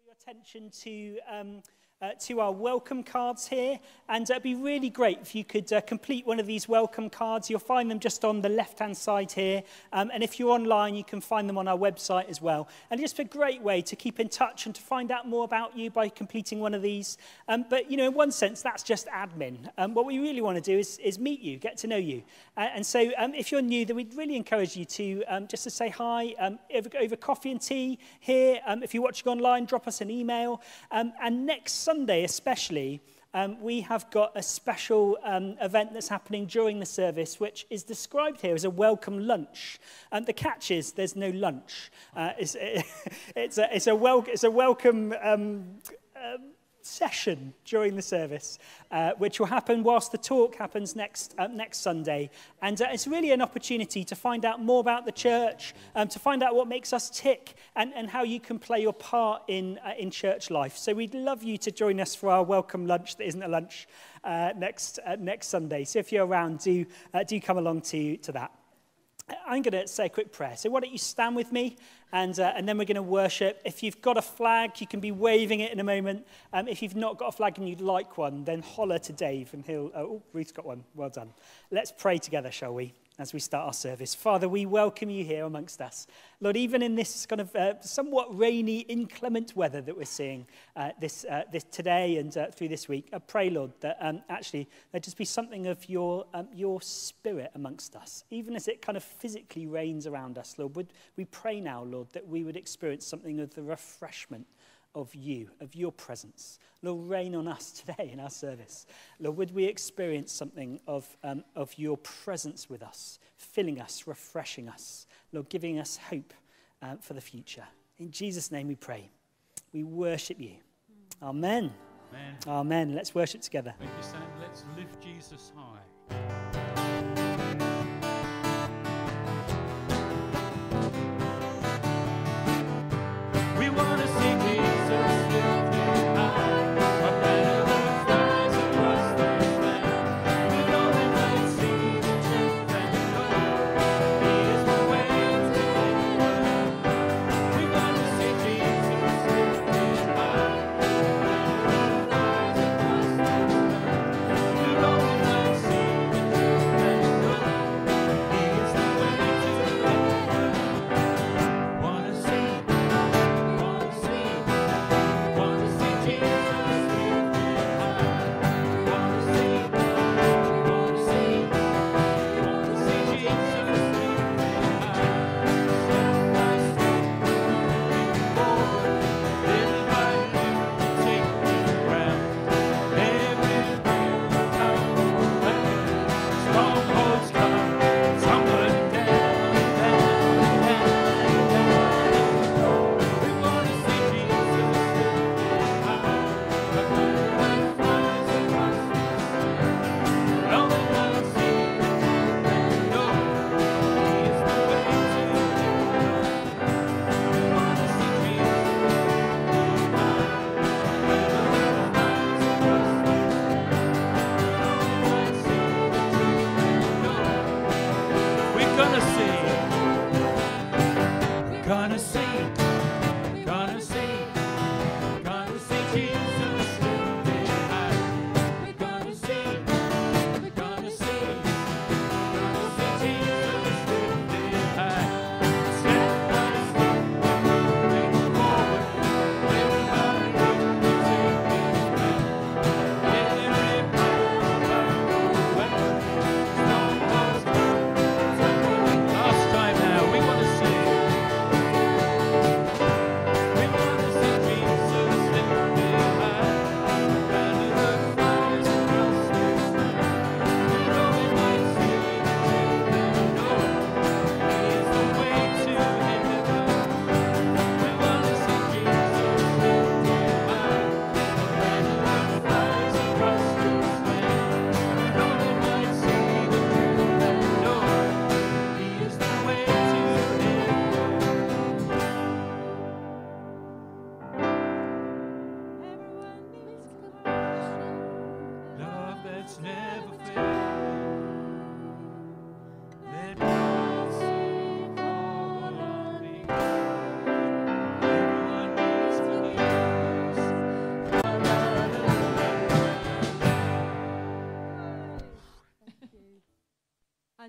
Attention to our welcome cards here, and it'd be really great if you could complete one of these welcome cards. You'll find them just on the left-hand side here, and if you're online, you can find them on our website as well. And just a great way to keep in touch and to find out more about you by completing one of these. But, you know, in one sense, that's just admin. What we really want to do is meet you, get to know you. And so if you're new, then we'd really encourage you to just to say hi over coffee and tea here. If you're watching online, drop us an email. And next Sunday especially, we have got a special event that's happening during the service, which is described here as a welcome lunch. The catch is there's no lunch. It's a welcome session during the service, which will happen whilst the talk happens next Sunday. And it's really an opportunity to find out more about the church, to find out what makes us tick, and how you can play your part in church life. So we'd love you to join us for our welcome lunch that isn't a lunch next Sunday. So if you're around, do come along to that. I'm going to say a quick prayer. So why don't you stand with me, and then we're going to worship. If you've got a flag, you can be waving it in a moment. If you've not got a flag and you'd like one, then holler to Dave, and he'll... Oh, Ruth's got one. Well done. Let's pray together, shall we, as we start our service. Father, we welcome you here amongst us. Lord, even in this kind of somewhat rainy, inclement weather that we're seeing this today and through this week, I pray, Lord, that actually there'd just be something of your spirit amongst us. Even as it kind of physically rains around us, Lord, we pray now, Lord, that we would experience something of the refreshment of you, of your presence. Lord, rain on us today in our service. Lord, would we experience something of your presence with us, filling us, refreshing us, Lord, giving us hope for the future. In Jesus' name we pray. We worship you. Amen. Amen. Amen. Let's worship together. Thank you, Sam. Let's lift Jesus high. We want to see Jesus lifted high, a banner that flies across this land. We know we might see the truth and the gold. He is the way to heaven. We want to see Jesus lifted high, a banner that flies across this land. We know we might see the truth and the gold. He is the way to heaven. Want to see.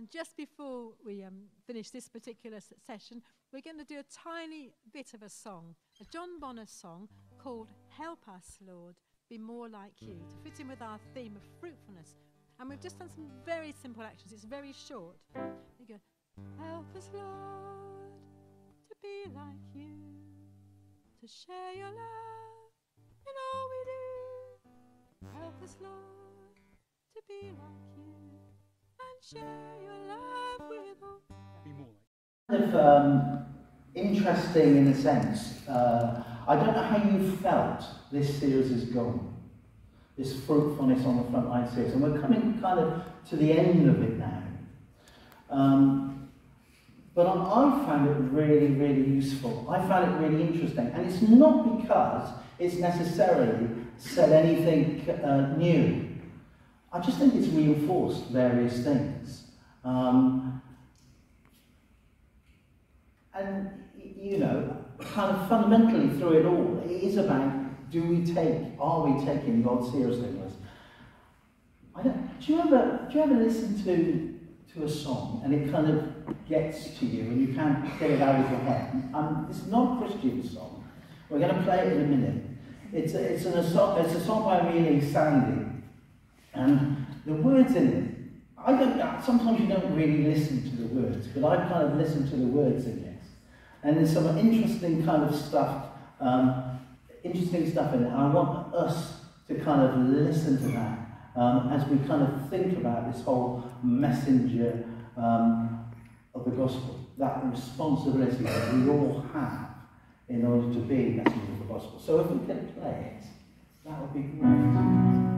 And just before we finish this particular session, we're going to do a tiny bit of a song, a John Bonner song called Help Us, Lord, Be More Like You, to fit in with our theme of fruitfulness. And we've just done some very simple actions. It's very short. You go, help us, Lord, to be like you, to share your love in all we do. Help us, Lord, to be like you and share your love with all. Be more like. Kind of interesting in a sense. I don't know how you felt this series has gone, this fruitfulness on the front line series, and we're coming kind of to the end of it now. But I found it really, really useful. I found it really interesting, and it's not because it's necessarily said anything new. I just think it's reinforced various things. And, you know, kind of fundamentally through it all, it is about, are we taking God seriously? Do you ever listen to a song and it kind of gets to you and you can't get it out of your head? It's not a Christian song. We're going to play it in a minute. It's a song by Amelia Sandy, and the words in it, sometimes you don't really listen to the words, but I kind of listen to the words in it. And there's some interesting kind of stuff, in it. I want us to kind of listen to that as we kind of think about this whole messenger of the gospel, that responsibility that we all have in order to be messengers of the gospel. So if we can play it, that would be great.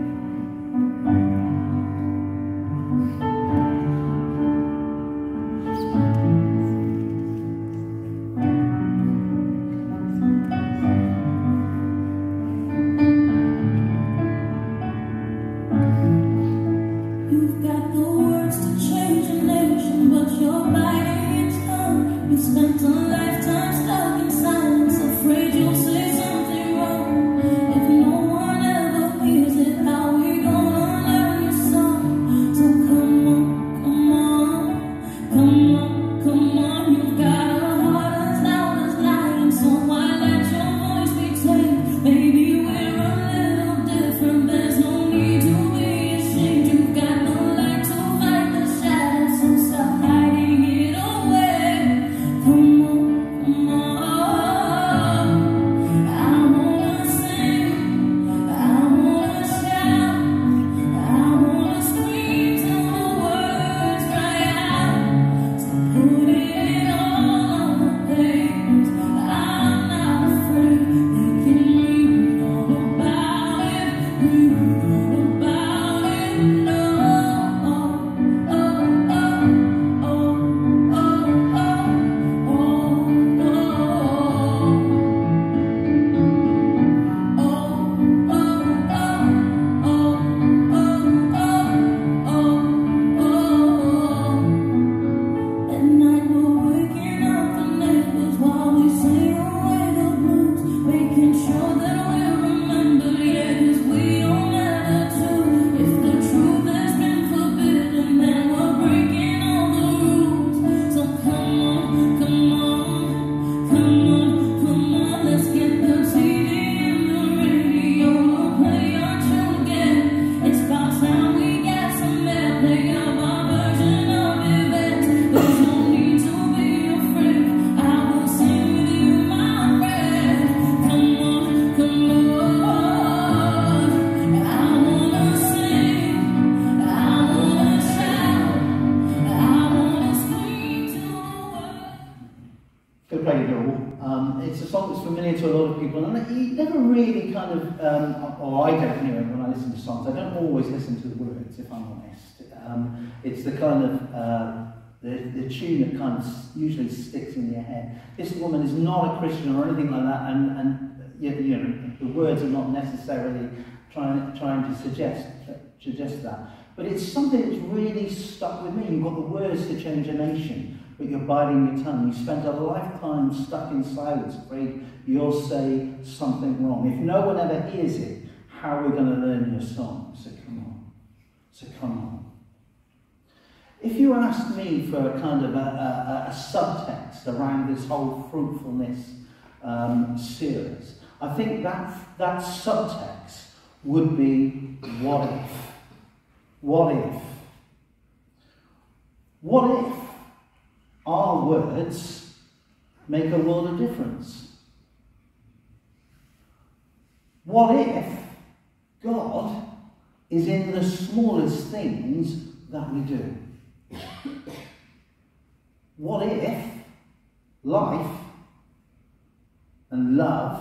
Spent a lifetime stuck in silence, afraid you'll say something wrong. If no one ever hears it, how we gonna learn your song? So come on, come on, come on, come on. You've got a heart as loud as lion, so why let your voice be tamed? Maybe we're a little different, there's no need to be ashamed. You've got the light to fight the shadows, so stop hiding it away. Come on, come on, I wanna sing, I wanna shout, I wanna scream till the words cry out. So put it all on the page, I'm not afraid. They can read all about it, read all about it. No, oh, oh, oh, oh, oh, At night we're waking up the neighbors while we sing away the blues, making sure that we're remembered, yeah, 'cause we don't ever do. If the truth has been forbidden, then we're breaking all the rules. So come on, come on, come on, come on, let's get the TV and the radio, we'll play our tune again. It's about time we got some airplay of our version of events. There's no need to be afraid, I will sing with you, my friend. Come on, come on, I wanna sing, I wanna shout, I wanna scream till the world. Go play it all. It's a song that's familiar to a lot of people, and you never really kind of, or I don't anyway, when I listen to songs, I don't always listen to the words, if I'm honest. It's the kind of, the tune that kind of usually sticks in your head. This woman is not a Christian or anything like that, and you know, the words are not necessarily trying to suggest that. But it's something that's really stuck with me. You've got the words to change a nation, but you're biting your tongue. You spent a lifetime stuck in silence, afraid you'll say something wrong. If no one ever hears it, how are we going to learn your song? So come on. So come on. If you asked me for a kind of a subtext around this whole fruitfulness series, I think that subtext would be, what if? What if? What if our words make a world of difference? What if God is in the smallest things that we do? What if life and love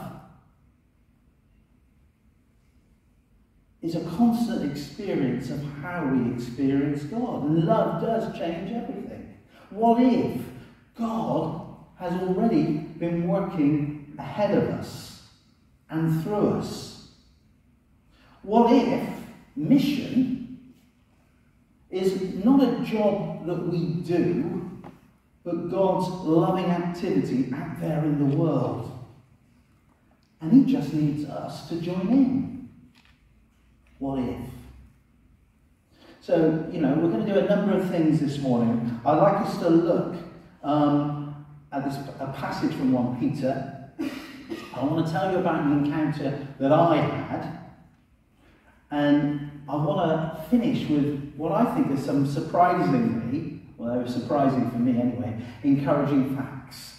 is a constant experience of how we experience God? And love does change everything. What if God has already been working ahead of us and through us? What if mission is not a job that we do, but God's loving activity out there in the world? And he just needs us to join in. What if? So, we're going to do a number of things this morning. I'd like us to look at a passage from 1 Peter. I want to tell you about an encounter that I had. And I want to finish with what I think are some surprisingly, well, they were surprising for me anyway, encouraging facts.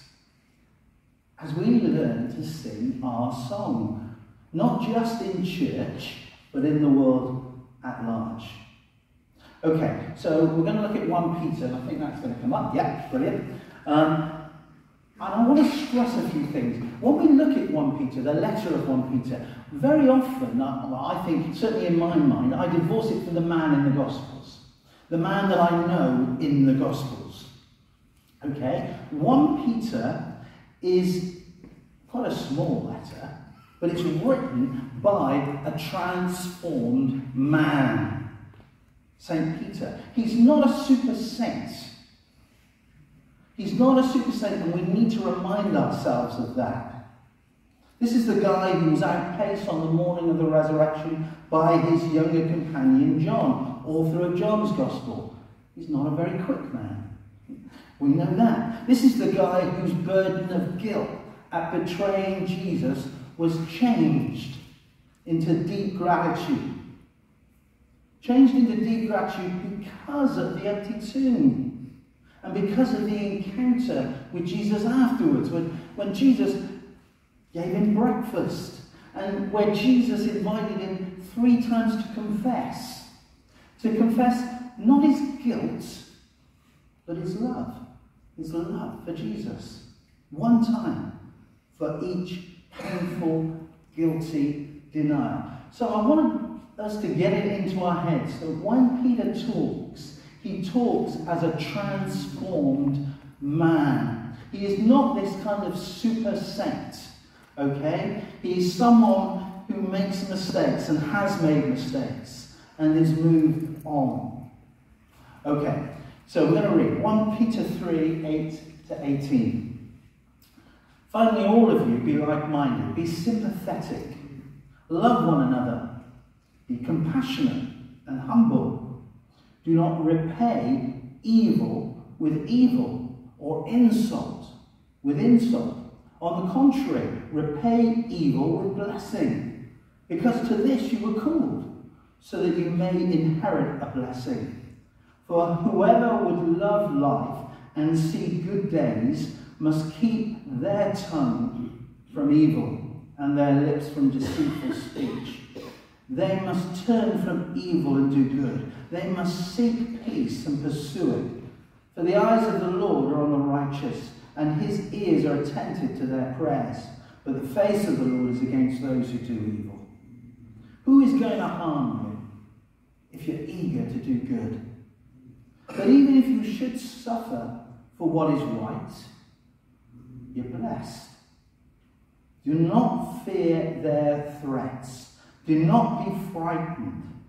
As we learn to sing our song, not just in church, but in the world at large. Okay, so we're going to look at 1 Peter, and I think that's going to come up. Yeah, brilliant. And I want to stress a few things. When we look at 1 Peter, the letter of 1 Peter, very often, I think, certainly in my mind, I divorce it from the man in the Gospels. The man that I know in the Gospels. Okay? 1 Peter is quite a small letter, but it's written by a transformed man. St. Peter. He's not a super saint. He's not a super saint, and we need to remind ourselves of that. This is the guy who was outpaced on the morning of the resurrection by his younger companion John, author of John's Gospel. He's not a very quick man. We know that. This is the guy whose burden of guilt at betraying Jesus was changed into deep gratitude. Changed into deep gratitude because of the empty tomb. And because of the encounter with Jesus afterwards, when Jesus gave him breakfast, and where Jesus invited him 3 times to confess not his guilt, but his love for Jesus. 1 time for each painful, guilty denial. So I want us to get it into our heads that when Peter talks, he talks as a transformed man. He is not this kind of super saint, okay? He is someone who makes mistakes and has made mistakes and is moved on. Okay, so we're going to read 1 Peter 3, 8 to 18. Finally, all of you, be like-minded, be sympathetic, love one another, be compassionate and humble. Do not repay evil with evil or insult with insult. On the contrary, repay evil with blessing, because to this you were called, so that you may inherit a blessing. For whoever would love life and see good days must keep their tongue from evil and their lips from deceitful speech. They must turn from evil and do good. They must seek peace and pursue it. For the eyes of the Lord are on the righteous, and his ears are attentive to their prayers. But the face of the Lord is against those who do evil. Who is going to harm you if you're eager to do good? But even if you should suffer for what is right, you're blessed. Do not fear their threats. Do not be frightened.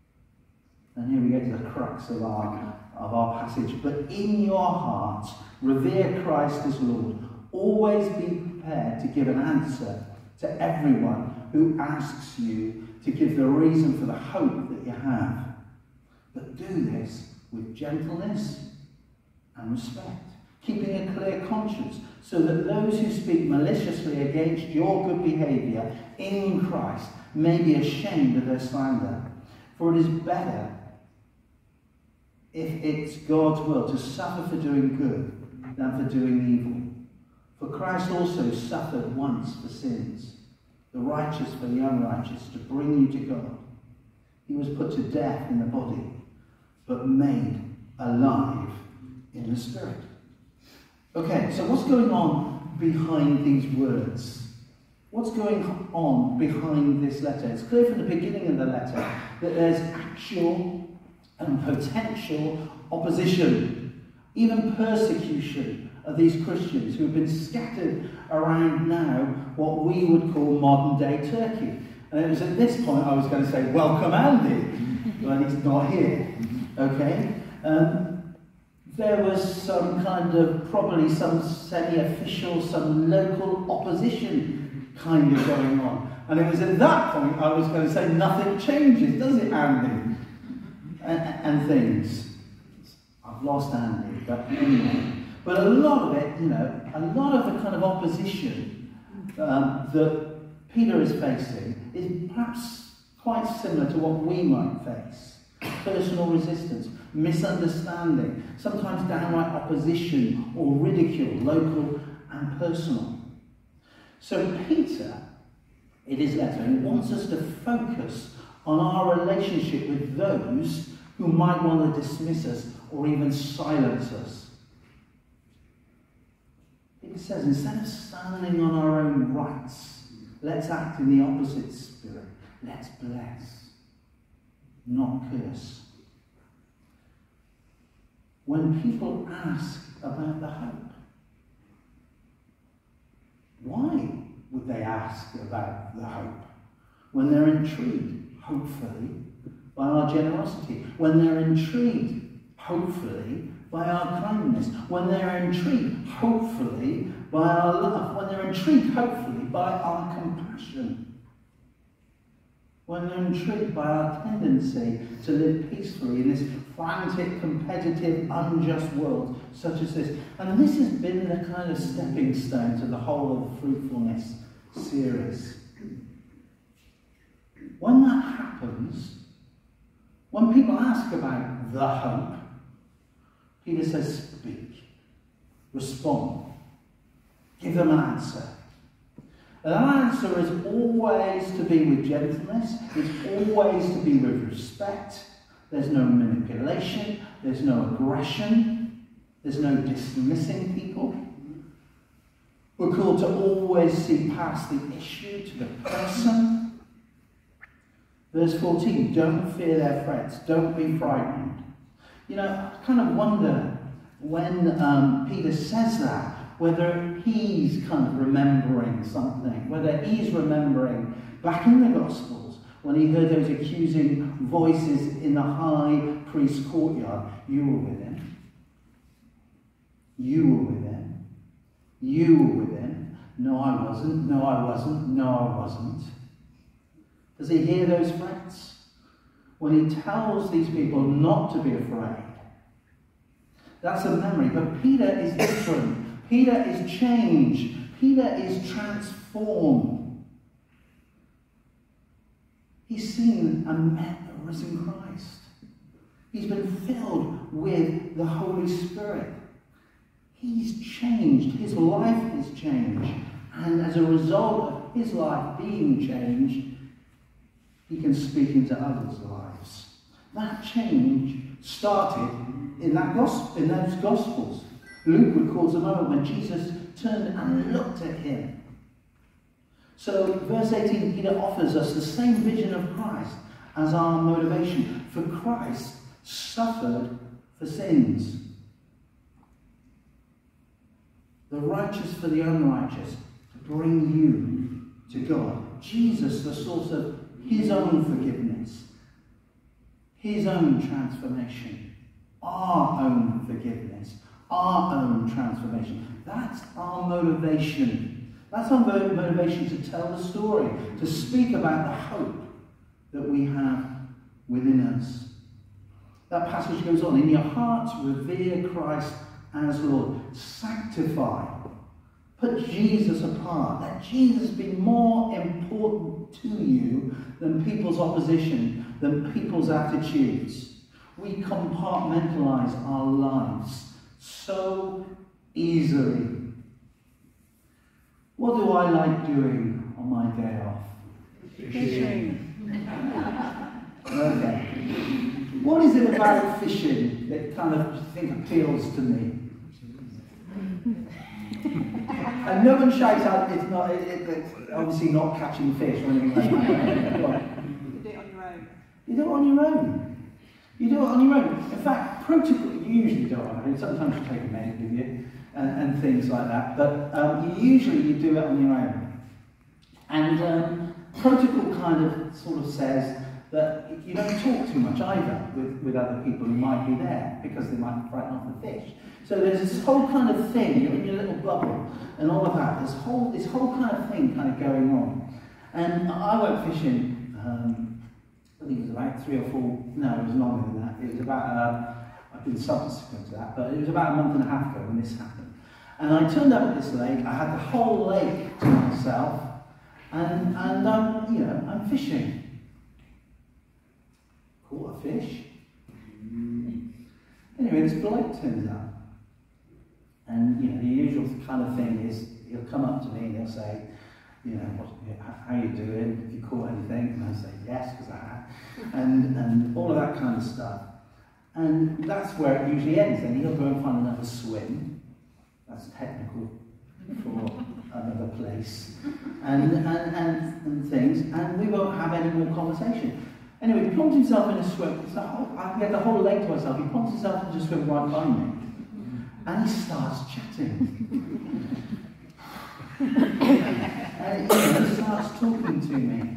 And here we get to the crux of our passage. But in your hearts, revere Christ as Lord. Always be prepared to give an answer to everyone who asks you to give the reason for the hope that you have. But do this with gentleness and respect, keeping a clear conscience, so that those who speak maliciously against your good behaviour in Christ may be ashamed of their slander. For it is better, if it's God's will, to suffer for doing good than for doing evil. For Christ also suffered once for sins, the righteous for the unrighteous, to bring you to God. He was put to death in the body, but made alive in the spirit. Okay, so what's going on behind these words? What's going on behind this letter? It's clear from the beginning of the letter that there's actual and potential opposition, even persecution of these Christians who have been scattered around now what we would call modern-day Turkey. And it was at this point I was going to say, welcome Andy, but he's not here. Okay? There was some kind of, probably some semi-official, some local opposition kind of going on. And it was at that point I was going to say, nothing changes, does it, Andy? And things. I've lost Andy, but anyway. But a lot of it, you know, a lot of the kind of opposition that Peter is facing is perhaps quite similar to what we might face. Personal resistance, misunderstanding, sometimes downright opposition or ridicule, local and personal. So Peter, in his letter, he wants us to focus on our relationship with those who might want to dismiss us or even silence us. It says, instead of standing on our own rights, let's act in the opposite spirit. Let's bless, not curse. When people ask about the hope, why would they ask about the hope? When they're intrigued, hopefully, by our generosity. When they're intrigued, hopefully, by our kindness. When they're intrigued, hopefully, by our love. When they're intrigued, hopefully, by our compassion. When they're intrigued by our tendency to live peacefully in this frantic, competitive, unjust world such as this. And this has been the kind of stepping stone to the whole of the Fruitfulness series. When that happens, when people ask about the hope, Peter says, speak, respond, give them an answer. And that answer is always to be with gentleness, it's always to be with respect. There's no manipulation, there's no aggression, there's no dismissing people. We're called to always see past the issue to the person. Verse 14, don't fear their threats, don't be frightened. You know, I kind of wonder when Peter says that, whether he's kind of remembering something, whether he's remembering back in the Gospels when he heard those accusing voices in the high priest's courtyard. You were with him. You were with him. You were with him. No, I wasn't. No, I wasn't. No, I wasn't. Does he hear those threats? When he tells these people not to be afraid. That's a memory. But Peter is different. Peter is changed. Peter is transformed. He's seen and met the risen Christ. He's been filled with the Holy Spirit. He's changed. His life is changed. And as a result of his life being changed, he can speak into others' lives. That change started in those Gospels. Luke records a moment when Jesus turned and looked at him. So, verse 18, Peter offers us the same vision of Christ as our motivation. For Christ suffered for sins, the righteous for the unrighteous, to bring you to God. Jesus, the source of his own forgiveness, his own transformation, our own forgiveness, our own transformation. That's our motivation. That's our motivation to tell the story, to speak about the hope that we have within us. That passage goes on. In your hearts, revere Christ as Lord. Sanctify. Put Jesus apart. Let Jesus be more important to you than people's opposition, than people's attitudes. We compartmentalize our lives so easily. What do I like doing on my day off? Fishing. Okay. What is it about fishing that kind of think appeals to me? And no one shouts out, it's not, it's obviously not catching fish or anything like that. Go on. You do it on your own. You do it on your own. You do it on your own. In fact, protocol, you usually do it on your own. Sometimes you take a mate with you and things like that. But you do it on your own. And protocol kind of sort of says that you don't talk too much either with other people who might be there because they might frighten off the fish. So there's this whole kind of thing, you're in your little bubble and all of that. This whole kind of thing kind of going on. And I went fishing, I think it was about 3 or 4, no, it was longer than that. It was about, I've been subsequent to that, but it was about a month and a half ago when this happened. And I turned up at this lake, I had the whole lake to myself, and you know, I'm fishing. Caught a fish. Anyway, this bloke turns up. And, you know, the usual kind of thing is he'll come up to me and he'll say, you know, how you doing? Have you caught anything? And I say, yes, because I have. And all of that kind of stuff. And that's where it usually ends. Then he'll go and find another swim. That's technical for another place. And things. And we won't have any more conversation. Anyway, he plonks himself in a swim. He had the whole lake to myself. He plonks himself into a swim right behind me. And he starts chatting. And he starts talking to me.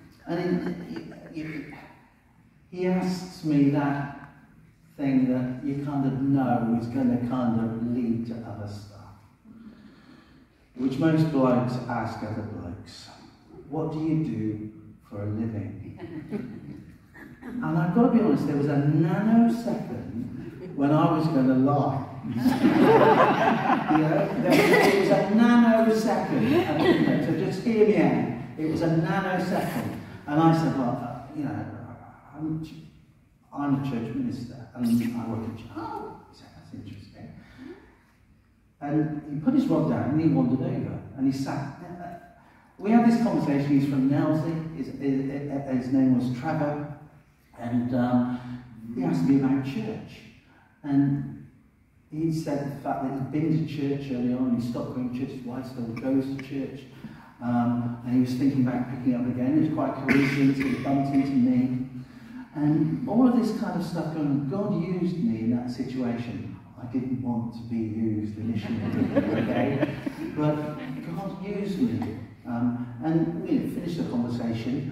And he asks me that thing that you kind of know is going to kind of lead to other stuff. Which most blokes ask other blokes. What do you do for a living? And I've got to be honest, there was a nanosecond when I was going to lie. You know, it was a nanosecond. And, you know, so just hear me out. It was a nanosecond. And I said, well, you know, I'm a church minister and I work in church. Oh, he said, that's interesting. And he put his rod down and he wandered over and he sat. We had this conversation. He's from Nelsie. His name was Trevor. And he asked me about church. And he said the fact that he'd been to church early on, he stopped going to church, his wife still goes to church, and he was thinking about picking up again. It was quite a coincidence, he bumped into me. And all of this kind of stuff going on. God used me in that situation. I didn't want to be used initially, okay? But God used me. And we finished the conversation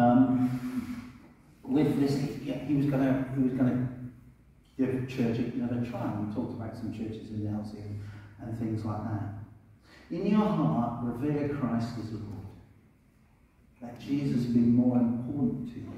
with this. He was going to give church another try. We talked about some churches in Nelsie and things like that. In your heart, revere Christ as Lord. Let Jesus be more important to you.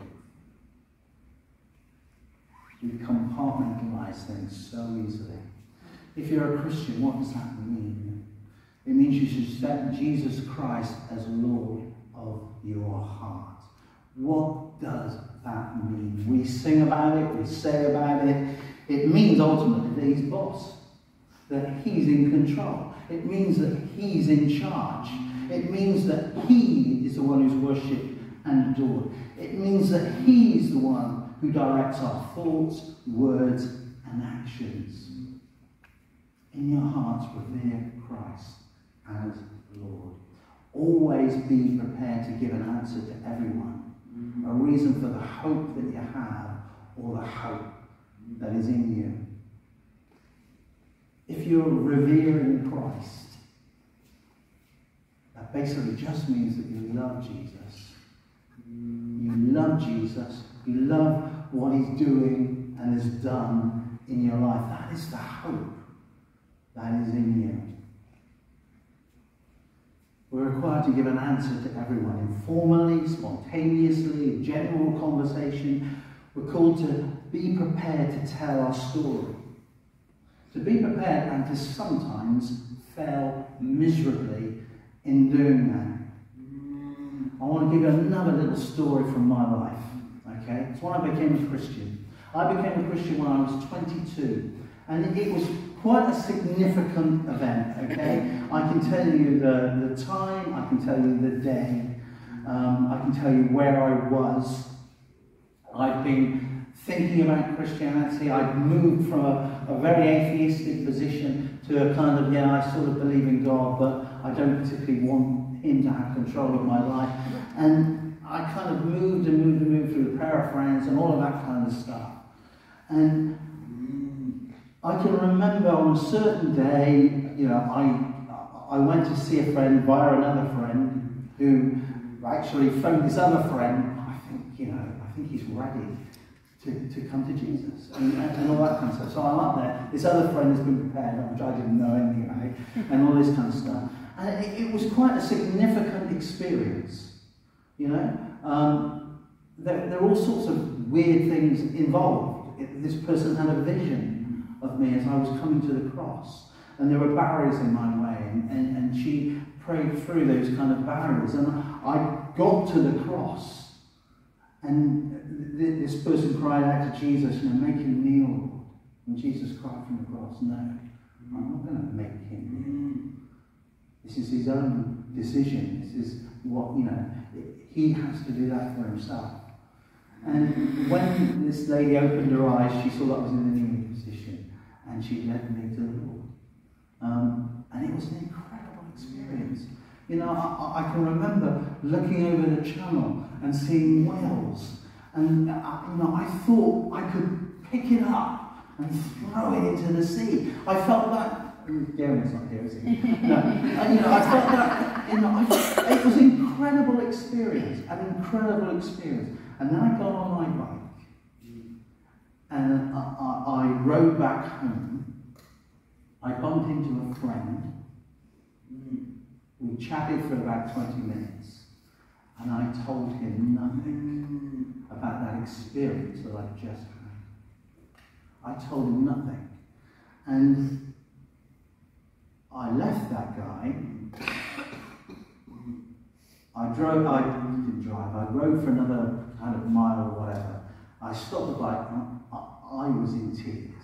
We compartmentalize things so easily. If you're a Christian, what does that mean? It means you should set Jesus Christ as Lord of your heart. What does that mean? We sing about it, we say about it. It means ultimately that he's boss, that he's in control. It means that he's in charge. It means that he is the one who's worshipped and adored. It means that he's the one who directs our thoughts, words, and actions. In your hearts, revere Christ as Lord. Always be prepared to give an answer to everyone. A reason for the hope that you have, or the hope that is in you. If you're revering Christ, that basically just means that you love Jesus. You love Jesus. You love what he's doing and has done in your life. That is the hope that is in you. We're required to give an answer to everyone, informally, spontaneously, in general conversation. We're called to be prepared to tell our story. To be prepared and to sometimes fail miserably in doing that. I want to give you another little story from my life. Okay? It's when I became a Christian. I became a Christian when I was 22. And it was quite a significant event, okay? I can tell you the time, I can tell you the day, I can tell you where I was. I've been thinking about Christianity. I've moved from a very atheistic position to a kind of, yeah, I sort of believe in God, but I don't particularly want him to have control of my life. And I kind of moved through the prayer of friends and all of that kind of stuff. And I can remember on a certain day, you know, I went to see a friend via another friend who actually phoned this other friend. I think he's ready to come to Jesus and all that kind of stuff. So I'm up there. This other friend has been prepared, which I didn't know anything about, and all this kind of stuff. And it was quite a significant experience, you know. There are all sorts of weird things involved. This person had a vision of me as I was coming to the cross, and there were barriers in my way, and she prayed through those kind of barriers, and I got to the cross, and this person cried out to Jesus, you know, make him kneel, Lord. And Jesus cried from the cross, no, I'm not going to make him kneel. This is his own decision. This is what, you know, he has to do that for himself. And when this lady opened her eyes, she saw that I was in a kneeling position, and she led me to the Lord. And it was an incredible experience. You know, I can remember looking over the channel and seeing whales, and you know, I thought I could pick it up and throw it into the sea. I felt that. Garen's not here, is he? No. You know, I felt that. You know, it was an incredible experience, And then I got on my bike, and I rode back home. I bumped into a friend. We chatted for about 20 minutes, and I told him nothing about that experience that I'd just had. I told him nothing. And I left that guy. I rode for another kind of mile or whatever. I stopped the bike, and I was in tears.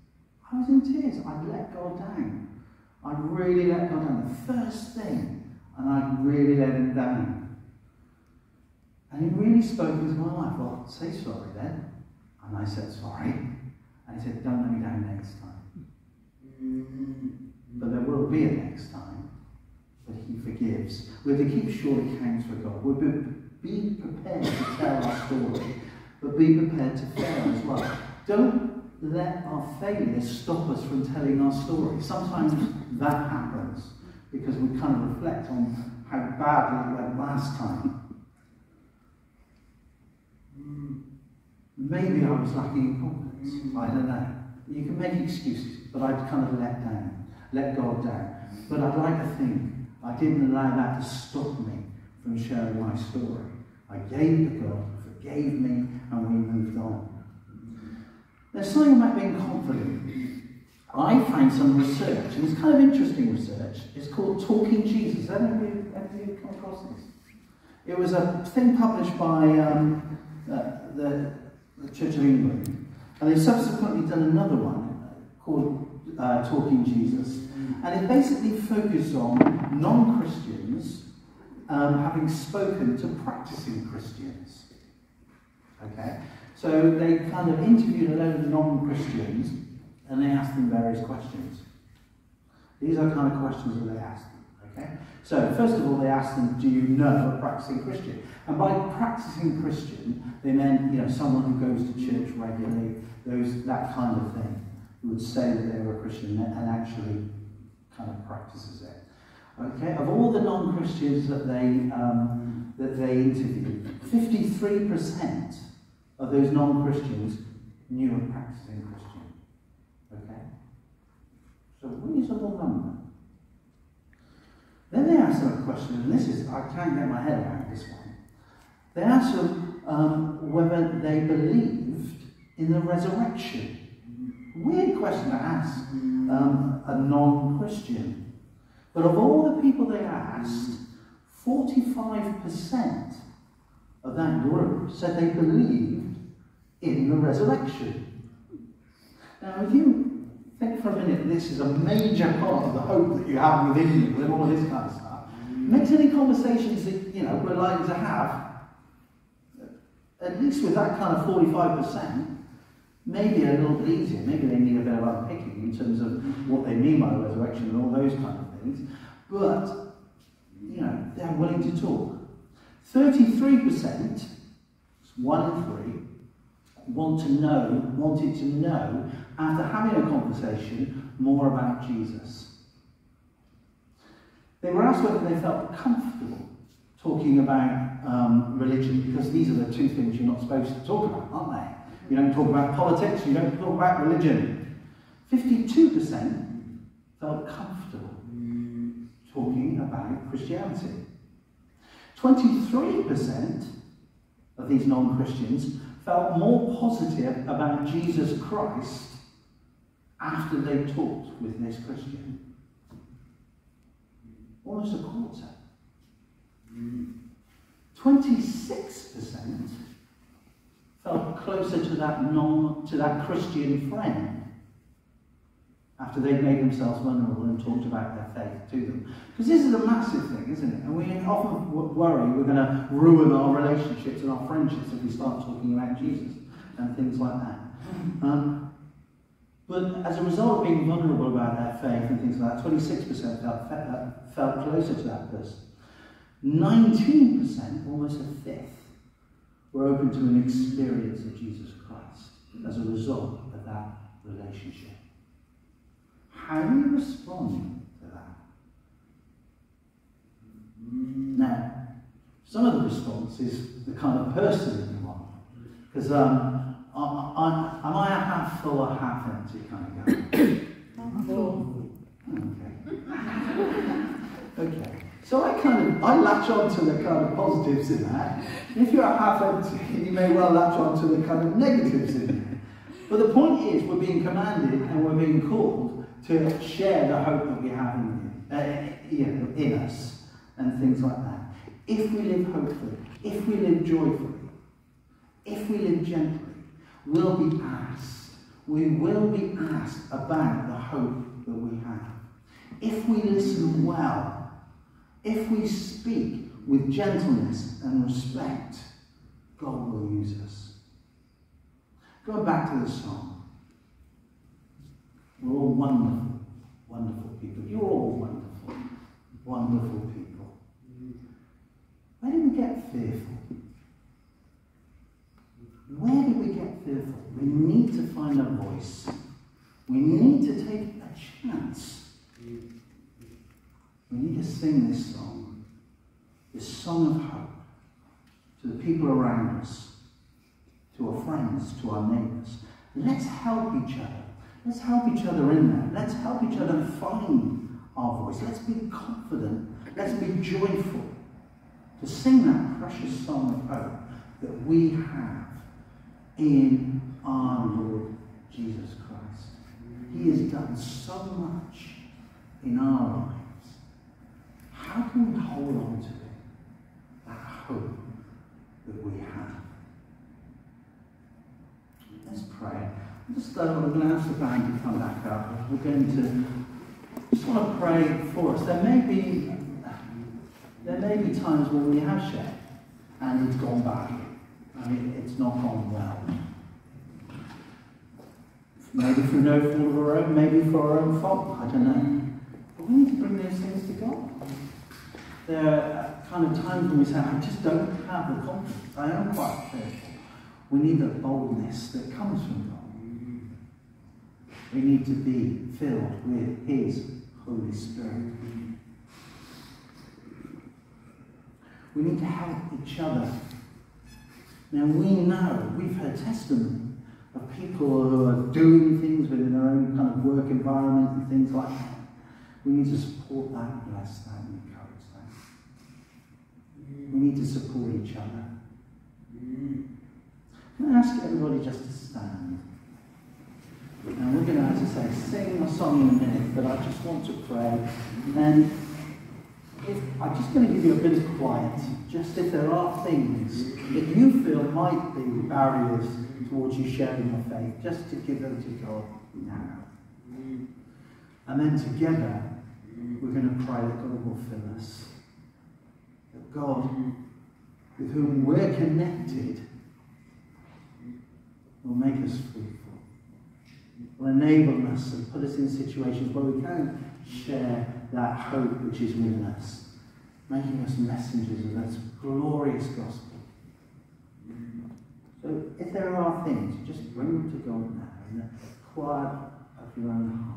I let God down. I really let God down. The first thing, and I really let him down. And he really spoke into my life. Well, say sorry then. And I said sorry. And he said, don't let me down next time. But there will be a next time. But he forgives. We're to keep short accounts for God. We're to be prepared to tell our story, but be prepared to fail as well. Don't let our failures stop us from telling our story. Sometimes that happens because we kind of reflect on how badly it went last time. Maybe I was lacking in confidence. I don't know. You can make excuses, but I'd kind of let God down. But I'd like to think I didn't allow that to stop me from sharing my story. I gave it to God, forgave me, and we moved on. There's something about being confident. I found some research, and it's kind of interesting research. It's called Talking Jesus. Have any of you come across this? It was a thing published by the Church of England, and they've subsequently done another one called Talking Jesus, and it basically focused on non-Christians having spoken to practicing Christians. Okay? So they kind of interviewed a load of non-Christians, and they asked them various questions. These are kind of questions that they asked them. Okay? So first of all, they asked them, do you know a practicing Christian? And by practicing Christian, they meant, you know, someone who goes to church regularly, that kind of thing, who would say that they were a Christian and actually kind of practices it. Okay? Of all the non-Christians that they interviewed, 53% of those non-Christians knew a practicing Christian. Okay? So a reasonable number. Then they asked them a question, and this is, I can't get my head around this one. They asked them whether they believe in the resurrection? Weird question to ask a non-Christian. But of all the people they asked, 45% of that group said they believed in the resurrection. Now, if you think for a minute this is a major part of the hope that you have within you and all of this kind of stuff, makes any conversations that we're likely to have, at least with that kind of 45%, maybe a little bit easier. Maybe they need a bit of unpicking in terms of what they mean by the resurrection and all those kind of things. But they're willing to talk. 33%, 1 in 3, wanted to know, after having a conversation, more about Jesus. They were asked whether they felt comfortable talking about religion, because these are the two things you're not supposed to talk about, aren't they? You don't talk about politics, you don't talk about religion. 52% felt comfortable talking about Christianity. 23% of these non-Christians felt more positive about Jesus Christ after they talked with this Christian. Almost a quarter. 26% felt closer to that Christian friend after they'd made themselves vulnerable and talked about their faith to them. Because this is a massive thing, isn't it? And we often worry we're going to ruin our relationships and our friendships if we start talking about Jesus and things like that. But as a result of being vulnerable about their faith and things like that, 26% felt closer to that person. 19%, almost a fifth, were open to an experience of Jesus Christ as a result of that relationship. How do you respond to that? Now, some of the response is the kind of person that you want. Because am I a half full or half empty kind of guy? Half full. Okay. So I latch on to the kind of positives in that. If you're half empty, you may well latch on to the kind of negatives in there. But the point is, we're being commanded and we're being called to share the hope that we have in us and things like that. If we live hopefully, if we live joyfully, if we live gently, we will be asked about the hope that we have. If we listen well, if we speak with gentleness and respect, God will use us. Go back to the song. We're all wonderful, wonderful people. You're all wonderful, wonderful people. Where did we get fearful? Where did we get fearful? We need to find a voice. We need to take a chance. We need to sing this song of hope, to the people around us, to our friends, to our neighbours. Let's help each other. Let's help each other in there. Let's help each other find our voice. Let's be confident. Let's be joyful to sing that precious song of hope that we have in our Lord Jesus Christ. He has done so much in our lives. How can we hold on to that hope that we have? Let's pray. We're going to ask the band to come back up. We're going to just want to pray for us. There may be times when we have shared and it's gone badly. I mean, it's not gone well. Maybe through no fault of our own, maybe for our own fault, I don't know. But we need to bring those things to God. There are kind of times when we say, I just don't have the confidence. I am quite fearful. We need the boldness that comes from God. We need to be filled with His Holy Spirit. We need to help each other. Now we know, we've heard testimony of people who are doing things within their own kind of work environment and things like that. We need to support that, bless that, and encourage that. We need to support each other. Can I ask everybody just to stand? And we're going to, as I say, sing a song in a minute, but I just want to pray. And I'm just going to give you a bit of quiet, just if there are things that you feel might be barriers towards you sharing your faith, just to give them to God now. And then together, we're going to pray that God will fill us. That God, with whom we're connected, will make us fruitful. Will enable us and put us in situations where we can share that hope which is within us, making us messengers of that glorious gospel. So if there are things, just bring them to God now in the quiet of your own heart.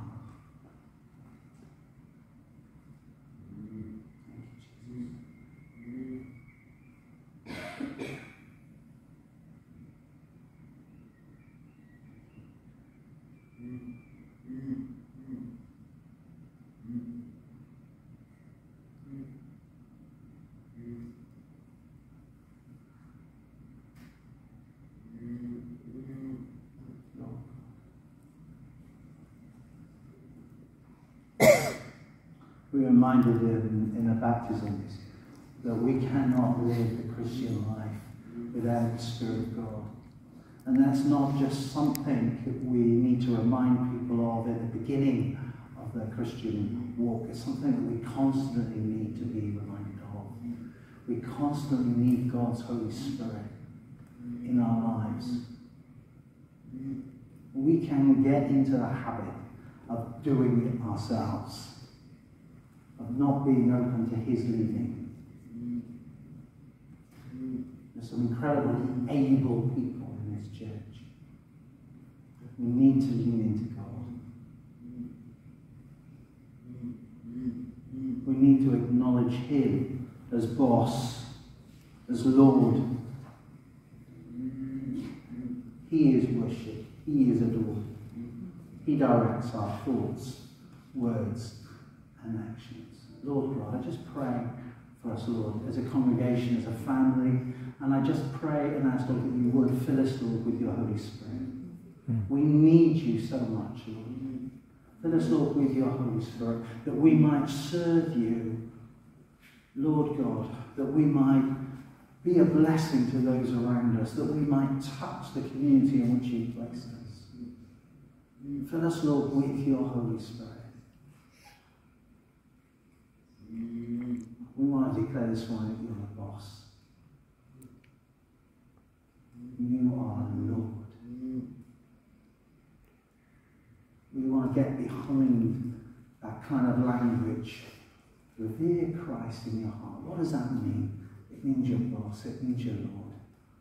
We're reminded in the baptisms that we cannot live the Christian life without the Spirit of God. And that's not just something that we need to remind people of at the beginning of their Christian walk. It's something that we constantly need to be reminded of. We constantly need God's Holy Spirit in our lives. We can get into the habit of doing it ourselves, of not being open to his leading. There's some incredibly able people in this church. We need to lean into God. We need to acknowledge him as boss, as Lord. He is worshipped. He is adored. He directs our thoughts, words, and actions. Lord God, I just pray for us, Lord, as a congregation, as a family, and I just pray and ask, Lord, that you would fill us, Lord, with your Holy Spirit. We need you so much, Lord. Fill us, Lord, with your Holy Spirit, that we might serve you, Lord God, that we might be a blessing to those around us, that we might touch the community in which you've placed us. Fill us, Lord, with your Holy Spirit. We want to declare this morning that you're the boss. You are Lord. We want to get behind that kind of language. Revere Christ in your heart. What does that mean? It means you're boss. It means you're Lord.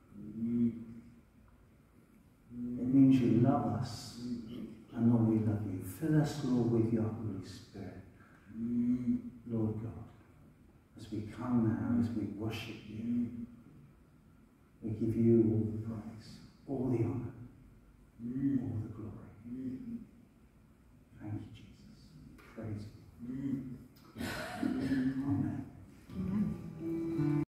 It means you love us. And Lord, we love you. Fill us, Lord, with your Holy Spirit. Lord God, as we come now, as we worship you, we give you all the praise, all the honour.